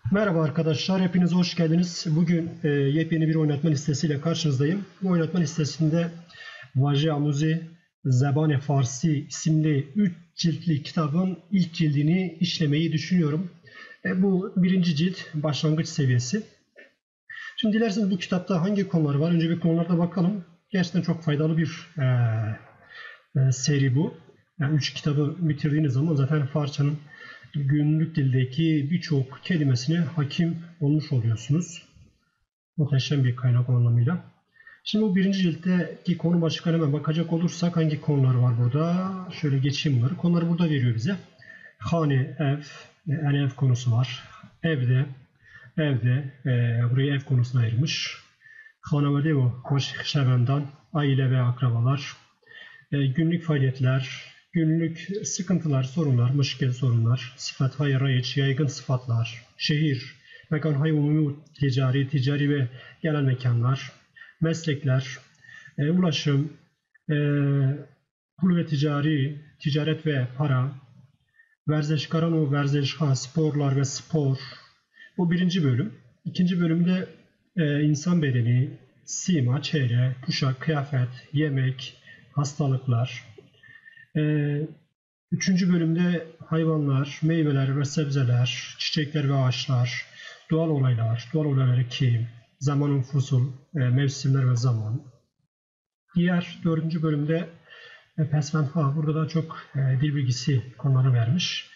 Merhaba arkadaşlar, hepiniz hoş geldiniz. Bugün yepyeni bir oynatma listesiyle karşınızdayım. Bu oynatma listesinde Vaje Amuzi Zebane Farsi isimli 3 ciltli kitabın ilk cildini işlemeyi düşünüyorum. Bu birinci cilt başlangıç seviyesi. Şimdi dilerseniz bu kitapta hangi konular var? Önce bir konularda bakalım. Gerçekten çok faydalı bir seri bu. Yani 3 kitabı bitirdiğiniz zaman zaten Farsçanın günlük dildeki birçok kelimesine hakim olmuş oluyorsunuz. Muhteşem bir kaynak o anlamıyla. Şimdi bu birinci ciltteki konu başlıklarına hemen bakacak olursak hangi konular var burada? Şöyle geçeyim bunları. Konuları burada veriyor bize. Hane, ev, yani ev konusu var. Evde, burayı ev konusuna ayırmış. Hanavade o, hoşşevendan, aile ve akrabalar, günlük faaliyetler, günlük sıkıntılar, sorunlar, müşkil sorunlar, sıfat, hayır, rayiç, yaygın sıfatlar, şehir, mekan, umumi, ticari ve genel mekanlar, meslekler, ulaşım, pul ve ticaret ve para, verzeşkaran verzeşha, sporlar ve spor. Bu birinci bölüm. İkinci bölümde insan bedeni, sima, çehre, kuşak, kıyafet, yemek, hastalıklar. Üçüncü bölümde hayvanlar, meyveler ve sebzeler, çiçekler ve ağaçlar, doğal olaylar ki, zamanın fusul, mevsimler ve zaman. Diğer dördüncü bölümde pesvenha, burada da çok dil bilgisi konuları vermiş.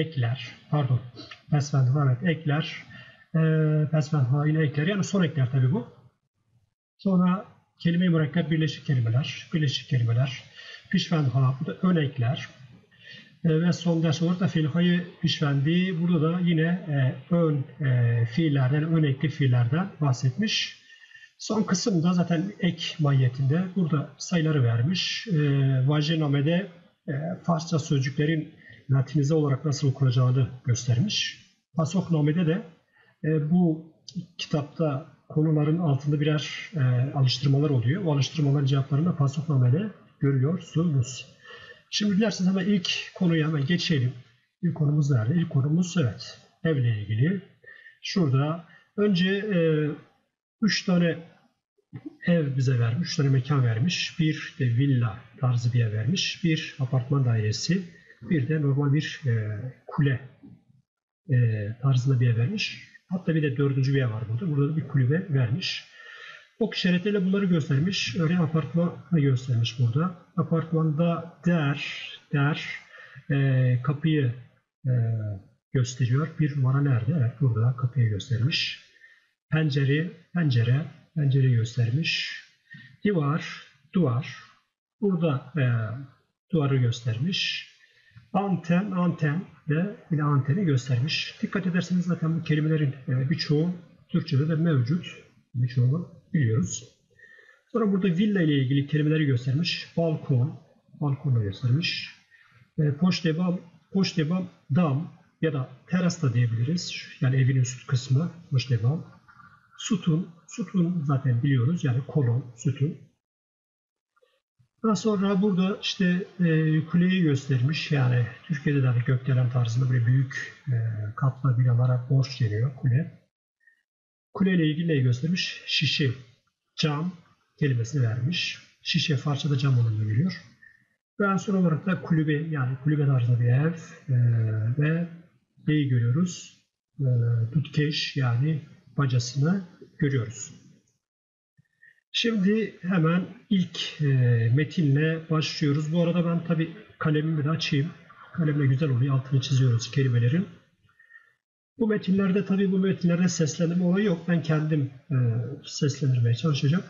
Ekler, pesvenha ile ekler, yani son ekler tabi bu. Sonra kelime-i mürekkep birleşik kelimeler, pişvenha, bu da ön ekler. Ve son ders olarak da fiilhayı pişvendi. Burada da yine ön fiillerden, ön ekli fiillerden bahsetmiş. Son kısımda zaten ek mahiyetinde burada sayıları vermiş. Vajiname'de Farsça sözcüklerin latinize olarak nasıl okunacağını göstermiş. Pasokname'de de bu kitapta konuların altında birer alıştırmalar oluyor. O alıştırmaların cevaplarını da Pasokname'de görüyorsunuz. Şimdi dilerseniz hemen ilk konuya hemen geçelim. İlk konumuz nerede? İlk konumuz evle ilgili. Şurada önce 3 tane ev bize vermiş, 3 tane mekan vermiş. Bir de villa tarzı bir ev vermiş. Bir apartman dairesi, bir de normal bir kule tarzında bir ev vermiş. Hatta bir de dördüncü bir ev var burada. Burada da bir kulübe vermiş. Ok işaretleriyle bunları göstermiş. Örneğin apartmanı göstermiş burada. Apartmanda kapıyı gösteriyor. Bir numara nerede? Evet, burada kapıyı göstermiş. Pencere göstermiş. Duvar. Burada duvarı göstermiş. Anten ve yine anteni göstermiş. Dikkat ederseniz zaten bu kelimelerin birçoğu Türkçe'de de mevcut. Birçoğunu biliyoruz. Sonra burada villa ile ilgili kelimeleri göstermiş. Balkonu göstermiş. Poşdebam, dam ya da teras da diyebiliriz. Yani evin üst kısmı poşdebam. Sütun zaten biliyoruz. Yani kolon, sütun. Daha sonra burada işte kuleyi göstermiş. Yani Türkiye'de de gökdelen tarzında böyle büyük katlı binalara borç deniyor kule. Kuleyle ilgili neyi göstermiş? Şişe, cam kelimesini vermiş. Şişe, Farsçada cam anlamına geliyor. Ve son olarak da kulübe, yani kulübe tarzında bir ev ve neyi görüyoruz? Dutkeş, yani bacasını görüyoruz. Şimdi hemen ilk metinle başlıyoruz. Bu arada ben tabii kalemimi de açayım. Kalemle güzel oluyor. Altını çiziyoruz kelimelerin. Bu metinlerde seslendirme olayı yok. Ben kendim seslendirmeye çalışacağım.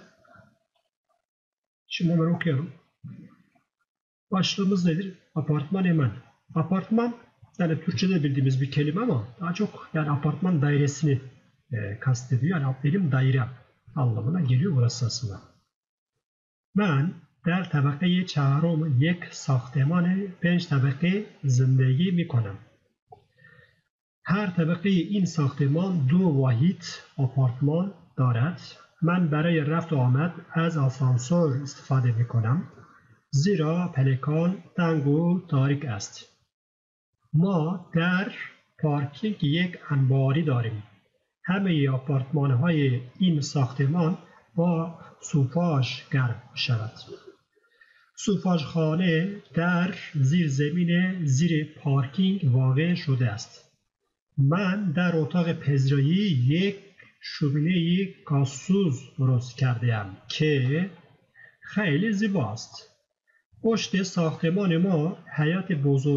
Şimdi hemen okuyalım. Başlığımız nedir? Apartman hemen. Apartman yani Türkçe'de bildiğimiz bir kelime ama daha çok yani apartman dairesini kastediyor. Yani benim daire anlamına geliyor burası aslında. Ben در طبقه چهارم یک ساختمان 5 طبقه زندگی میکنم. هر طبقه این ساختمان 2 واحد آپارتمان دارد. من برای رفت و آمد از آسانسور استفاده میکنم. زیرا پلکان تنگ و تاریک است. ما در پارکینگ یک انباری داریم. همه آپارتمان‌های این ساختمان با سوفاژ گرم می‌شود. سوفاژخانه در زیرزمین زیر پارکینگ واقع شده است. من در اتاق پذیرایی یک شومینه گازسوز درست کرده‌ام که خیلی زیباست. پشت ساختمان ما حیاط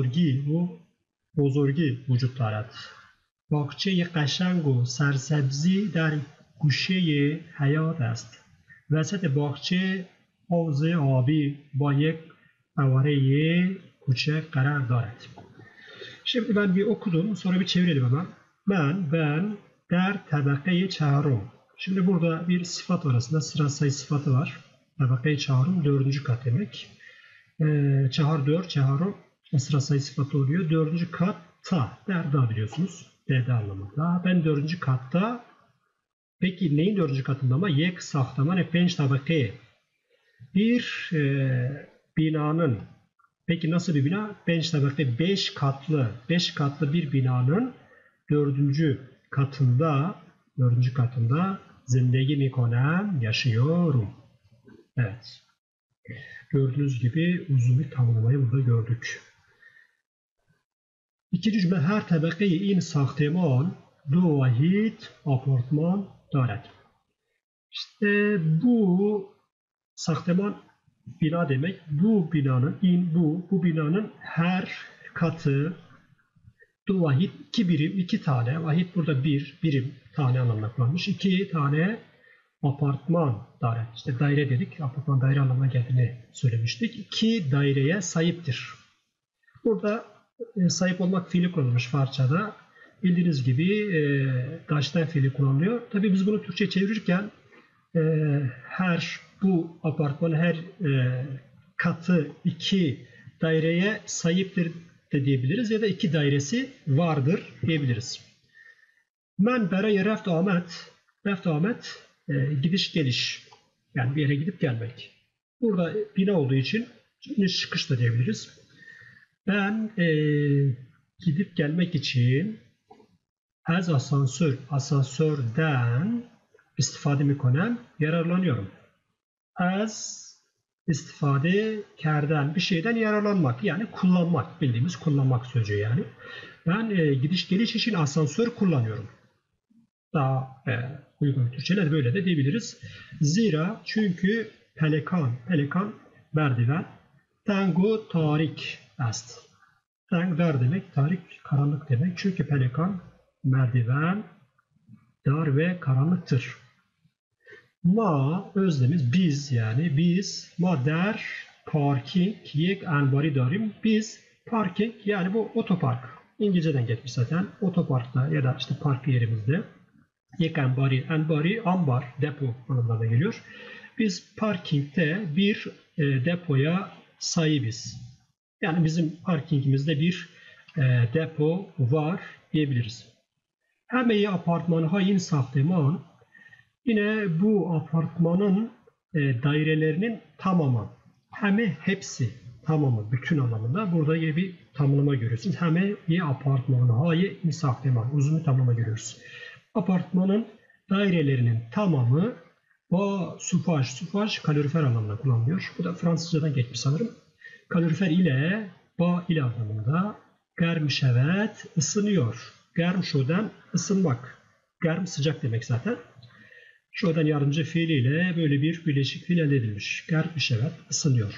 بزرگی وجود دارد. باغچه قشنگ و سرسبزی در گوشه حیاط است. وسط باغچه حوض آبی با یک فواره کوچک قرار دارد. Şimdi ben bir okudum, sonra bir çevirelim hemen. Ben der tabaka-i çağrım. Şimdi burada bir sıfat var aslında, sıra sayı sıfatı var. Tabaka-i çağrım 4. kat demek. Çahar 4, çağrım sıra sayı sıfatı oluyor. 4. kat ta, derda biliyorsunuz. Derda anlamında. Ben 4. katta, peki neyin 4. katında ama? Yek sahtaman penç tabaka. Bir binanın, peki nasıl bir bina? Penç tabaka 5 katlı bir binanın 4. katında zindagi mikonam, yaşıyorum. Evet. Gördüğünüz gibi uzun bir tanımlamayı burada gördük. İkinci cümle her tabakayı in sahteman do vahid apartman daret. İşte bu sahteman bina demek. Bu binanın bu binanın her katı do vahid 2 birim, 2 tane. Vahid burada bir birim, tane anlamına kullanmış. 2 tane apartman daire. İşte daire dedik. Apartman daire anlamına geldiğini söylemiştik. 2 daireye sahiptir. Burada sahip olmak fiili kullanılmış Farsçada. Bildiğiniz gibi daşten fiili kullanılıyor. Tabii biz bunu Türkçe çevirirken bu apartmanın her katı 2 daireye sahiptir de diyebiliriz ya da 2 dairesi vardır diyebiliriz. Men beraya reft amet gidiş geliş, yani bir yere gidip gelmek. Burada bina olduğu için iniş çıkış da diyebiliriz. Ben gidip gelmek için az asansörden istifade mikonam, yararlanıyorum. Az istifade kerden, bir şeyden yararlanmak, yani kullanmak, bildiğimiz kullanmak sözcüğü yani. Ben gidiş geliş için asansör kullanıyorum. Daha uygun Türkçe'de böyle de diyebiliriz. Zira çünkü pelikan merdiven, tango tarik ast. Tang dar demek, tarik karanlık demek. Çünkü pelikan merdiven dar ve karanlıktır. Ma özlemiz biz ma der parking yek anbari darim. Biz parking, yani bu otopark. İngilizceden geçmiş zaten. Otoparkta ya da işte park yerimizde. Yek anbari ambar, depo anlamına geliyor. Biz parkingde bir depoya sahibiz. Yani bizim parkingimizde bir depo var diyebiliriz. Hemeyi apartmanı hayin sahteman, yine bu apartmanın dairelerinin tamamı. Hepsi, tamamı, bütün anlamında. Burada bir tanımlama görüyorsunuz. Hemeyi apartmanı hayin sahteman, uzun bir tanımlama görüyoruz. Apartmanın dairelerinin tamamı sufaj kalorifer anlamında kullanılıyor. Bu da Fransızcadan geçmiş sanırım. Kalorifer ile ile anlamında. Germ şevet, ısınıyor. Germ şodan, ısınmak. Germ sıcak demek zaten. Şodan yardımcı fiiliyle böyle bir birleşik fiil elde edilmiş. Germ şevet, ısınıyor.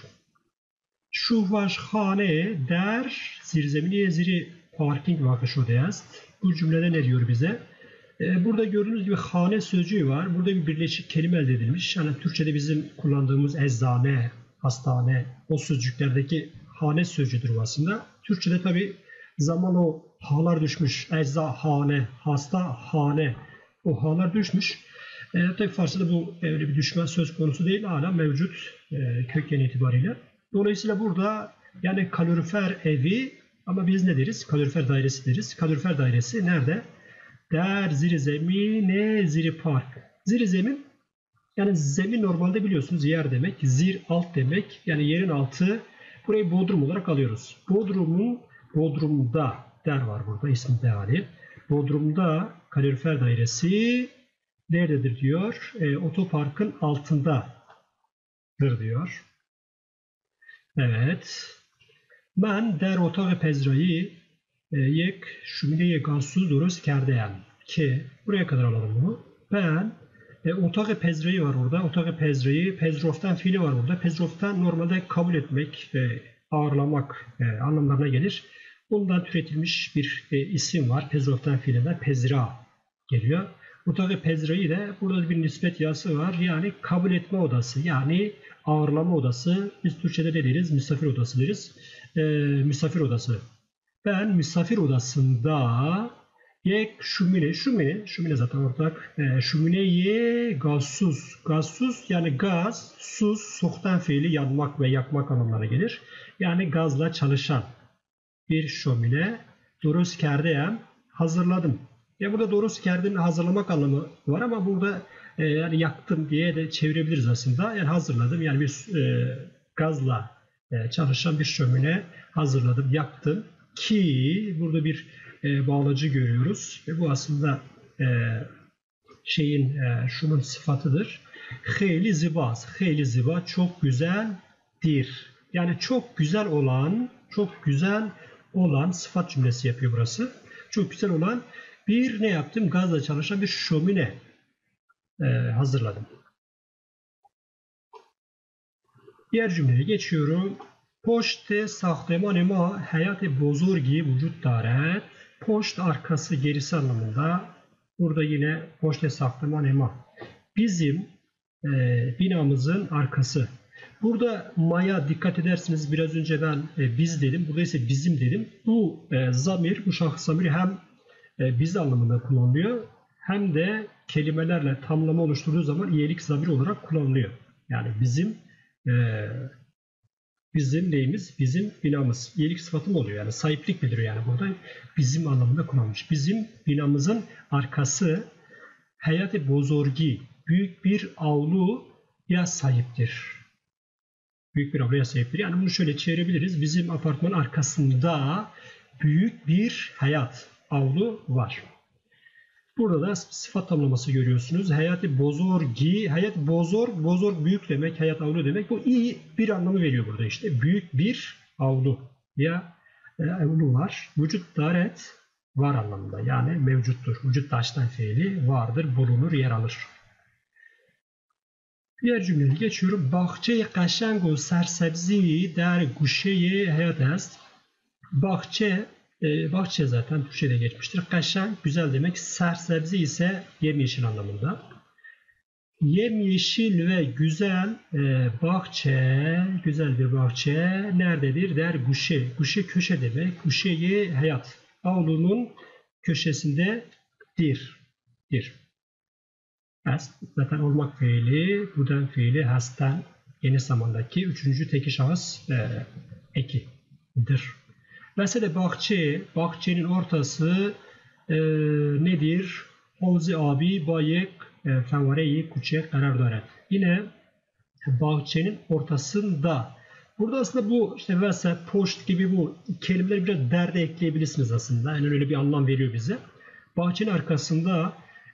Şuvajhane der zirzemini ziri parking vakı şodeyast. Bu cümlede ne diyor bize? Burada gördüğünüz gibi hane sözcüğü var. Burada bir birleşik kelime elde edilmiş. Yani Türkçe'de bizim kullandığımız eczane, hastane, o sözcüklerdeki hane sözcüğüdür aslında. Türkçe'de tabi zaman o halar düşmüş. Eczahane, hastahane, o halar düşmüş. Tabi Farsça'da bu öyle bir düşme söz konusu değil. Hala mevcut köken itibariyle. Dolayısıyla burada yani kalorifer evi, ama biz ne deriz? Kalorifer dairesi deriz. Kalorifer dairesi nerede? Der ziri zemine ziri park. Ziri zemin, yani zemin normalde biliyorsunuz yer demek. Zir alt demek. Yani yerin altı. Burayı bodrum olarak alıyoruz. Bodrumda der var burada, isim değerli. Bodrum'da kalorifer dairesi nerededir diyor. Otoparkın altındadır diyor. Evet. Ben der otağı pezrayı yek şömineye gazsuz duruz kerdeyim. Ki buraya kadar alalım bunu. Ben otağı pezrayı var orada. Otağı pezrayı, pezroftan fiili var burada. Pezroftan normalde kabul etmek, ağırlamak anlamlarına gelir. Bundan türetilmiş bir isim var. Pezroftan fiilinden pezra geliyor. Otağı pezrayı da burada bir nispet yası var. Yani kabul etme odası. Yani ağırlama odası. Biz Türkçe'de ne deriz? Misafir odası deriz. Misafir odası. Ben misafir odasında yek şömine zaten ortak. Şömineye gazsuz yani gaz, sus, soktan fiili yanmak ve yakmak anlamına gelir. Yani gazla çalışan bir şömine dorus kerdeyem hazırladım. Ya burada dorus kerdenin hazırlamak anlamı var ama burada yani yaktım diye de çevirebiliriz aslında. Yani hazırladım yani bir gazla çalışan bir şömine hazırladım, yaktım ki burada bir bağlacı görüyoruz ve bu aslında şunun sıfatıdır. Heyli ziba çok güzeldir. Yani çok güzel olan sıfat cümlesi yapıyor burası. Çok güzel olan bir ne yaptım? Gazla çalışan bir şömine hazırladım. Diğer cümleye geçiyorum. Poşte sahteman ma hayat-ı bozurgi vücut daret. Poşt arkası gerisi anlamında. Burada yine poşte sahteman ema. Bizim binamızın arkası. Burada ma'ya dikkat edersiniz. Biraz önce ben biz dedim. Burada ise bizim dedim. Bu zamir, bu şahıs zamiri hem biz anlamında kullanılıyor. Hem de kelimelerle tamlama oluşturduğu zaman iyilik zamiri olarak kullanılıyor. Yani bizim neyimiz? Bizim binamız. İyilik sıfatı mı oluyor? Yani sahiplik bildiriyor yani burada. Bizim anlamında kullanılmış. Bizim binamızın arkası hayat-ı bozorgi. Büyük bir avluya sahiptir. Büyük bir avluya sahiptir. Yani bunu şöyle çevirebiliriz. Bizim apartmanın arkasında büyük bir avlu var. Burada da sıfat tamlaması görüyorsunuz. Hayat-ı bozorgi, bozor büyük demek, hayat avlu demek. Bu iyi bir anlamı veriyor burada işte. Büyük bir avlu ya avlu var. Vücut daret var anlamında. Yani mevcuttur. Vücut taştan fiili vardır, bulunur, yer alır. Diğer cümleye geçiyorum. Bahçe qaşang u sersebzi der guşeye hayat est. Bahçe zaten Türkçe'de geçmiştir. Qaşang güzel demek. Sersebzi ise yemyeşil anlamında. Yemyeşil ve güzel güzel bir bahçe nerededir der guşe. Guşe köşe demek. Guşeyi hayat. Avlunun köşesindedir. Est zaten olmak fiili, buden fiili, hasten yeni zamandaki üçüncü teki şahıs ekidir. Mesela bahçenin ortası nedir? Havzi abi bayek fenvareyi kuçe karar daret. Yine bahçenin ortasında. Burada aslında bu işte vese, poşt gibi bu kelimeleri biraz derde ekleyebilirsiniz aslında. Yani öyle bir anlam veriyor bize. Bahçenin arkasında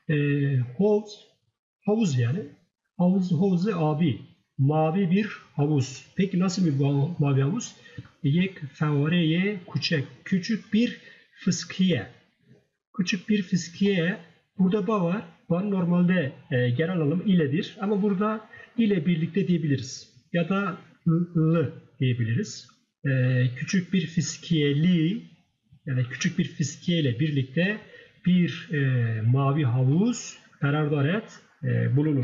havuz yani. Havzi abi. Mavi bir havuz. Peki nasıl bir mavi havuz? Yek fevareye küçük. Küçük bir fıskiye. Küçük bir fıskiye. Burada ba var. Ba normalde genel anlamı iledir. Ama burada ile birlikte diyebiliriz. Ya da l diyebiliriz. Küçük bir fıskiyeli yani küçük bir fıskiye ile birlikte bir mavi havuz karardaret bulunur.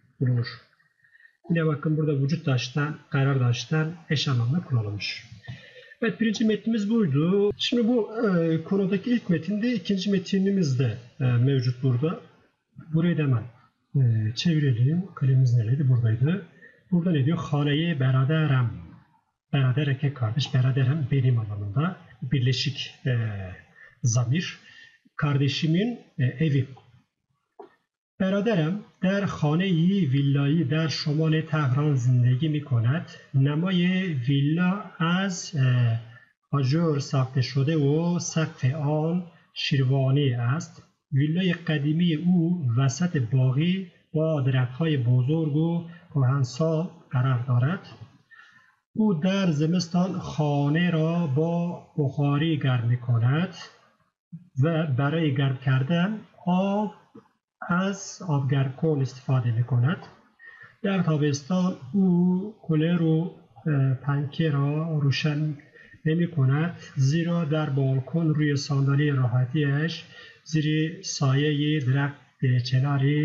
Yine bakın burada vücut taştan, karardaştan eş anlamda kullanılmış. Evet birinci metnimiz buydu. Şimdi bu konudaki ilk metinde ikinci metinimiz de mevcut burada. Burayı da hemen çevirelim. Kalemimiz nereydi? Buradaydı. Burada ne diyor? Haneyi beraderem. Berader erkek kardeş. Beraderem benim anlamında. Birleşik zamir. Kardeşimin evi. برادرم در خانه‌ای ویلایی در شمال تهران زندگی می‌کند. نمای ویلا از آجر ساخته شده و سقف آن شیروانی است. ویلای قدیمی او وسط باغی با درخت‌های بزرگ و کهنسال قرار دارد. او در زمستان خانه را با بخاری گرم می‌کند و برای گرم کردن آب از آبگرمکن استفاده می‌کند. در تابستان او کولر و پنکه را روشن نمی‌کند زیرا در بالکن روی صندلی راحتیش زیر سایه درخت چناری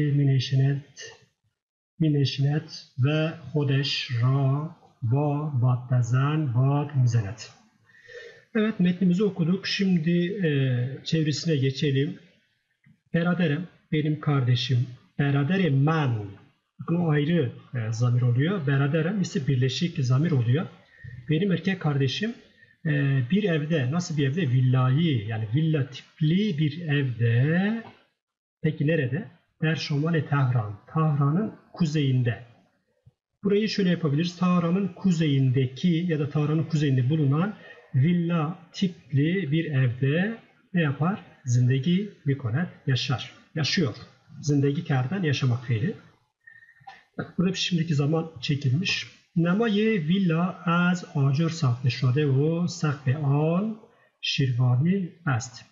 می‌نشیند و خودش را با بادبزن bad می‌زند. Evet, metnimizi okuduk. Şimdi çevresine geçelim. Beraderim, benim kardeşim. Beraderim ben. Bakın o ayrı zamir oluyor. Beraderim ise birleşik zamir oluyor. Benim erkek kardeşim bir evde, nasıl bir evde? Villayı, yani villa tipli bir evde. Peki nerede? Der Şomale Tahran. Tahran'ın kuzeyinde. Burayı şöyle yapabiliriz. Tahran'ın kuzeyindeki ya da Tahran'ın kuzeyinde bulunan villa tipli bir evde ne yapar? Zindagi mikonet, yaşar. Yaşıyor. Zindagi kerden yaşamak fiili. Burada şimdiki zaman çekilmiş. Namaye villa az acır sahte şode ve sakve an şirvani est.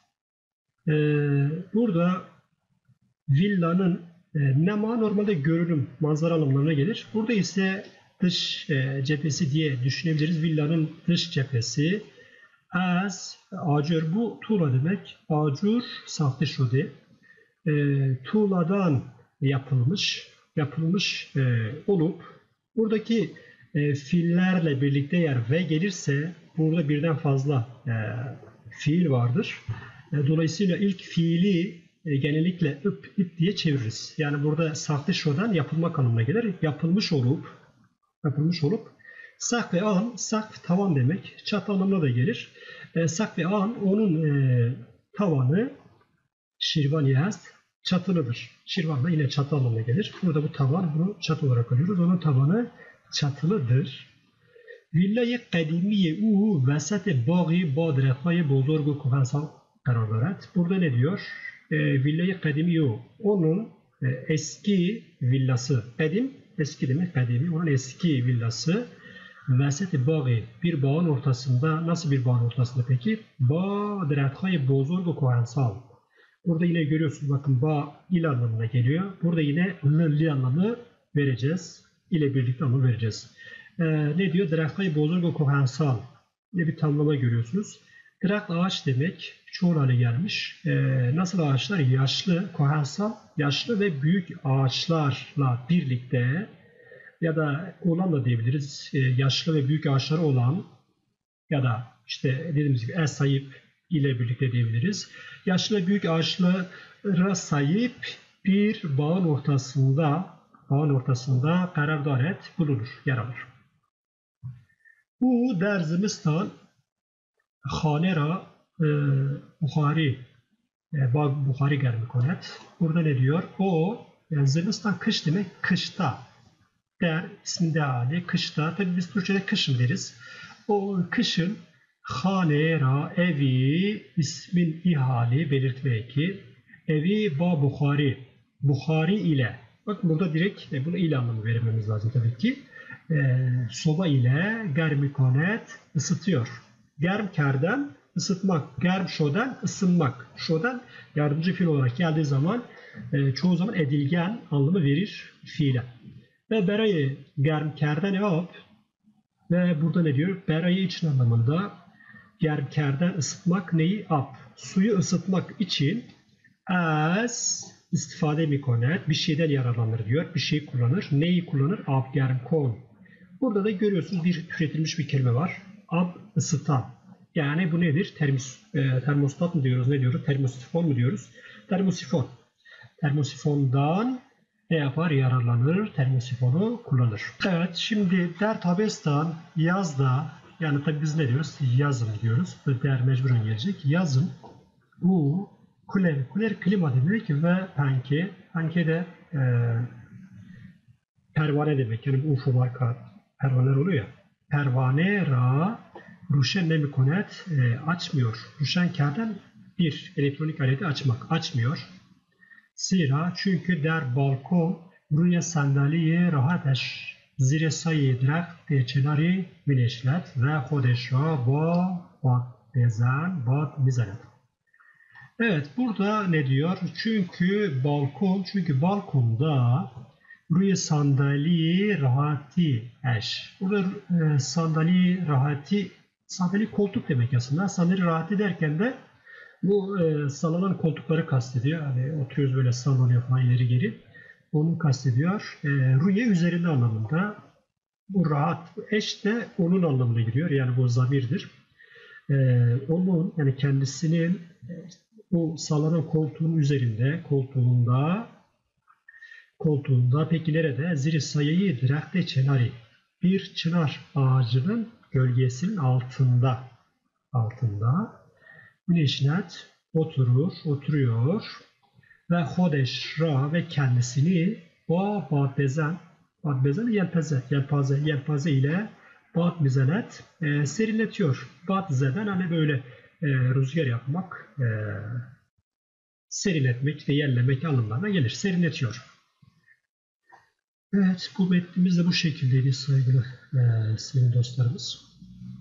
Burada villanın nema normalde görünüm, manzara anlamlarına gelir. Burada ise dış cephesi diye düşünebiliriz. Villanın dış cephesi az acır, bu tuğla demek. Acur sahte şode. Tuğladan yapılmış olup buradaki fiillerle birlikte eğer ve gelirse burada birden fazla fiil vardır. Dolayısıyla ilk fiili genellikle ip diye çeviririz. Yani burada sahte şodan yapılmak anlamına gelir. Yapılmış olup sak ve an, sak tavan demek. Çat anlamına da gelir. Sak ve an onun tavanı şirvan yast çatılıdır. Şirvan da yine çatı anlamına gelir. Burada bu tavan, bunu çatı olarak alıyoruz. Onun tavanı çatılıdır. Villa-i kadimiye u vesat-i bağı ba درخت‌های بزرگ و کهنسال قرار دارد. Burada ne diyor? Villa-i kadimiye u, onun eski villası. Kadim, eski demek kadimi. Onun eski villası vesat-i bağı, bir bağın ortasında. Nasıl bir bağın ortasında peki? Ba درخت‌های بزرگ و کهنسال. Burada yine görüyorsunuz, bakın ba il anlamına geliyor. Burada yine li anlamı vereceğiz. İle birlikte anlamı vereceğiz. Ne diyor? Drahtayı bozur ve kohensal diye bir tanımlama görüyorsunuz. Draht ağaç demek. Çoğul hale gelmiş. Nasıl ağaçlar? Yaşlı, kohensal, yaşlı ve büyük ağaçlarla birlikte ya da olan da diyebiliriz. Yaşlı ve büyük ağaçları olan ya da işte dediğimiz gibi sahip ile birlikte diyebiliriz. Yaşlı ve büyük ağaçlara sahip bir bağın ortasında karardaret bulunur, yer alır. Bu der zimistan خانه را Bukhari گرم می‌کند. Burada ne diyor? O, yani zimistan kış demek, kışta. Der isminde hali, kışta. Tabii biz Türkçe'de kışın deriz. O kışın hane ra, evi, ismin ihali belirtme eki. Evi ba Bukhari. Bukhari ile. Bakın burada direkt bunu ile anlamı vermemiz lazım tabii ki. Soba ile germikonet ısıtıyor. Germkerden ısıtmak, germşodan ısınmak. Şodan yardımcı fiil olarak geldiği zaman çoğu zaman edilgen anlamı verir fiile. Ve berayı germkerden yap ve burada ne diyor? Berayı için anlamında germkerden ısıtmak neyi? Ap. Suyu ısıtmak için az istifade mikonet, bir şeyden yararlanır diyor. Bir şey kullanır. Neyi kullanır? Ab germkon. Burada da görüyorsunuz bir türetilmiş bir kelime var. Ab ısıtan. Yani bu nedir? Termostat mı diyoruz? Ne diyoruz? Termosifon mu diyoruz? Termosifon. Termosifondan ne yapar? Yararlanır. Termosifonu kullanır. Evet, şimdi der tabestan yazda, yani tabi biz ne diyoruz? Yazın diyoruz. Der mecburen gelecek. Yazın bu kuler klima demek ve panke. Panke de pervane demek. Yani bu UFO marka pervaneler oluyor ya. Pervane ra ruşen nemikonet açmıyor. Ruşen kerden bir elektronik aleti açmıyor. Zira çünkü der balkon ruye sandalye rahatش زیر سایه درخت کناری می‌نشیند و خودش را با باد می‌زند. Evet, burada ne diyor? Çünkü balkonda ruye sandalye rahati eş. Burada sandalye rahati, sandalye koltuk demek aslında. Sandalye rahati derken de bu sallanan koltukları kastediyor. Hani oturuyoruz böyle sallanıyor falan ileri geri. Onu kastediyor. Ruye üzerinde anlamında. Bu rahat eş de onun anlamına giriyor. Yani bu zamirdir. Onun yani kendisinin bu sallanan koltuğun üzerinde, koltuğunda peki nerede? Ziri sayıyı direkte çenari. Bir çınar ağacının gölgesinin altında. Güneşnet oturuyor ve hodeşra ve kendisini o badbezen yelpaze ile badmizenet serinletiyor. Badzeden hani böyle rüzgar yapmak, serinletmek ve yerlemek anlamlarına gelir. Serinletiyor. Evet, bu metnimiz de bu şekildeydi sevgili sevgili dostlarımız.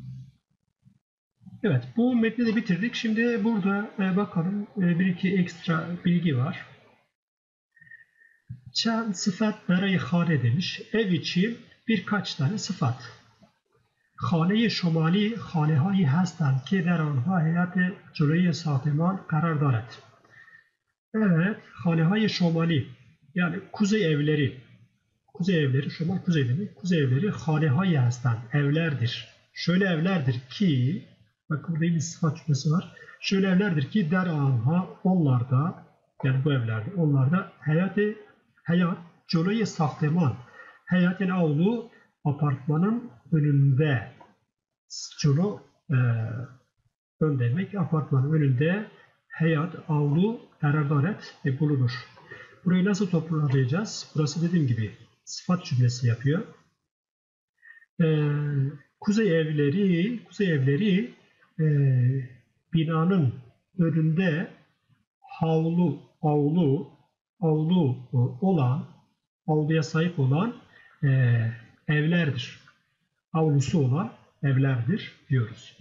Evet, bu metni de bitirdik. Şimdi burada bakalım bir iki ekstra bilgi var. Çen sıfat برای خانه demiş. Ev için birkaç tane sıfat. خانه شمالی خانه‌هایی هستند که در آنها هیئت جلوی ساختمان قرار دارد. Evet, خانه‌های شمالی yani kuzey evleri, şumal kuzey demek. Kuzey evleri خانه‌هایی هستند, evlerdir. Şöyle evlerdir ki, bakın burada bir sıfat cümlesi var. Şöyle evlerdir ki der anha onlarda, yani bu evlerde, onlarda hayat joloye sahteman. Hayat yani avlu apartmanın önünde. Jolo ön demek. Apartmanın önünde hayat avlu eradaret bulunur. Burayı nasıl toparlayacağız? Burası dediğim gibi sıfat cümlesi yapıyor. Kuzey evleri binanın önünde avluya sahip olan evlerdir. Avlusu olan evlerdir diyoruz.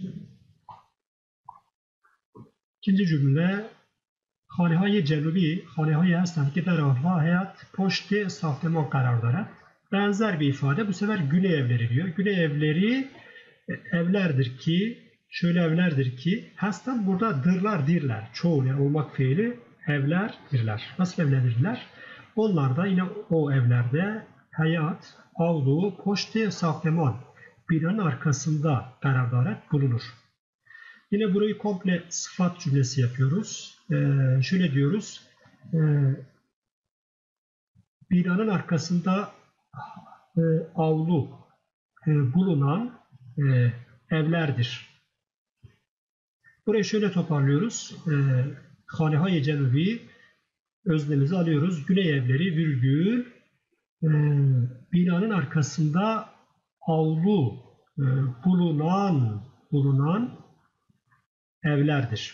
İkinci cümle خانه‌های جنوبی خانه‌هایی هستند که در آنها حیاط پشت ساختمان قرار دارد. Benzer bir ifade bu sefer güney evleri diyor. Güney evleri evlerdir ki, şöyle evlerdir ki, hastan burada dirler. Çoğul yani olmak fiili evlerdirler. Nasıl evlerdirler? Onlar da yine o evlerde hayat, avlu, poşte, sahteman binanın arkasında karardaret bulunur. Yine burayı komple sıfat cümlesi yapıyoruz. Şöyle diyoruz. Binanın arkasında avlu bulunan evlerdir. Burayı şöyle toparlıyoruz. Haneha-i Cenubi öznemizi alıyoruz. Güney evleri virgül binanın arkasında avlu bulunan evlerdir.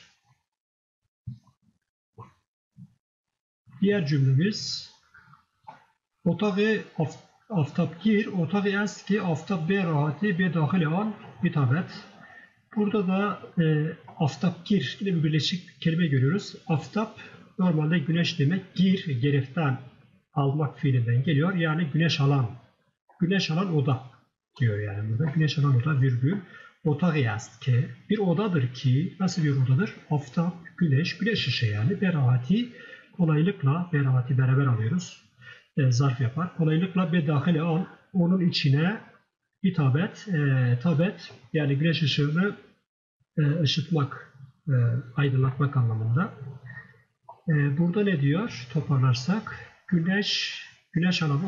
Diğer cümlemiz Otağı aftapgir, otağı است ki aftap be rahati be dahil an hitabet. Burada da aftapgir yine bir birleşik kelime görüyoruz. Aftap normalde güneş demek. Gir, gereften almak fiilinden geliyor. Yani güneş alan oda diyor yani burada. Güneş alan oda virgül. Otağı است ki bir odadır ki, nasıl bir odadır? Aftap, güneş ışığı yani. Berahati kolaylıkla, berahati beraber alıyoruz. Zarf yapar. Kolaylıkla be dahil an onun içine hitabet, tabet yani güneş ışığını ışıtmak, aydınlatmak anlamında. Burada ne diyor? Toparlarsak güneş alan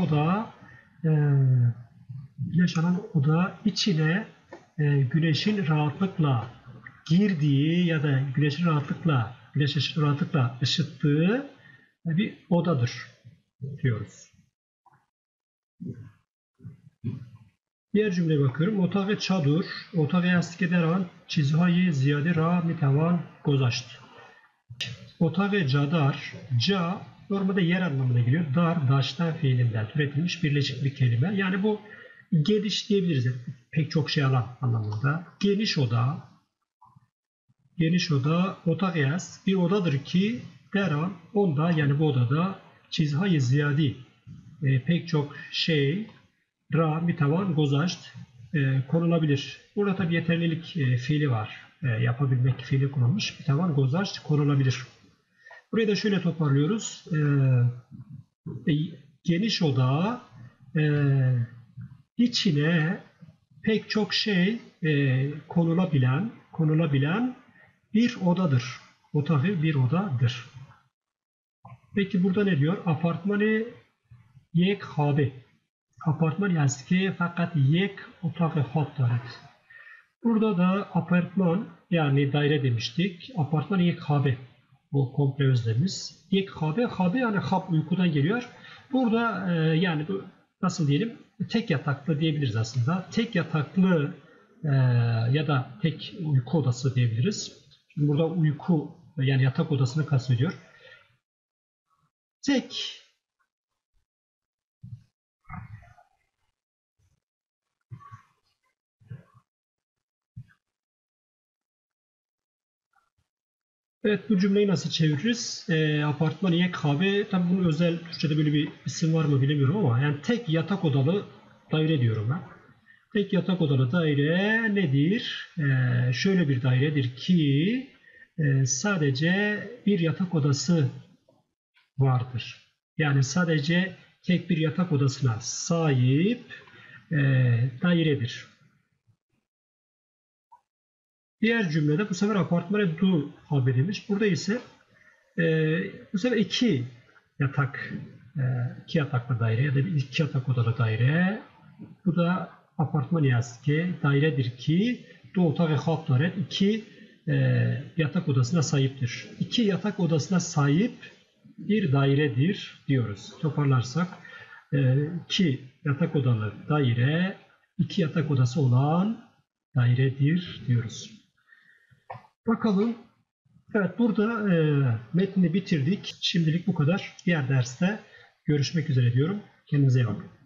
oda içine güneşin rahatlıkla girdiği ya da güneş ışığını rahatlıkla ışıttığı bir odadır diyoruz. Diğer cümleye bakıyorum. Otağı çadır, otağı است که در آن چیزهای زیادی را میتوان گذاشت. Otağı cadar. Ca normalde yer anlamına geliyor. Dar, daştan fiilinden türetilmiş birleşik bir kelime. Yani bu geniş diyebiliriz. Pek çok şey alan anlamında. Geniş oda. Geniş oda, otağıyaz. Bir odadır ki deran, onda yani bu odada çizhayı ziyadi pek çok şey ra mitavan gozaşt konulabilir. Burada tabi yeterlilik fiili var. Yapabilmek fiili kullanılmış. Mitavan gozaşt konulabilir. Burayı da şöyle toparlıyoruz. Geniş oda içine pek çok şey konulabilen bir odadır. Otağı bir odadır. Peki burada ne diyor? Apartmanı yek habe. Apartman yazdı ki fakat yek otağı hab daret. Burada da apartman yani daire demiştik. Apartman yek habe. Bu komple özlemimiz. Yek habe. Habe yani hab uykudan geliyor. Burada yani bu nasıl diyelim? Tek yataklı diyebiliriz aslında. Tek yataklı ya da tek uyku odası diyebiliriz. Şimdi burada uyku yani yatak odasını kastediyor. Tek evet, bu cümleyi nasıl çeviririz? Apartman yek kahve. Tabii bunun özel Türkçe'de böyle bir isim var mı bilemiyorum ama yani tek yatak odalı daire diyorum ben. Tek yatak odalı daire nedir? Şöyle bir dairedir ki sadece bir yatak odası vardır. Yani sadece tek bir yatak odasına sahip dairedir. Diğer cümlede bu sefer apartmana du haberiymiş. Burada ise bu sefer iki yataklı daire ya da iki yatak odalı daire. Bu da apartman yazki dairedir ki du otağı haptaret iki yatak odasına sahiptir. İki yatak odasına sahip bir dairedir diyoruz. Toparlarsak iki yatak odalı daire iki yatak odası olan dairedir diyoruz. Bakalım. Evet, burada metni bitirdik. Şimdilik bu kadar. Diğer derste görüşmek üzere diyorum. Kendinize iyi bakın.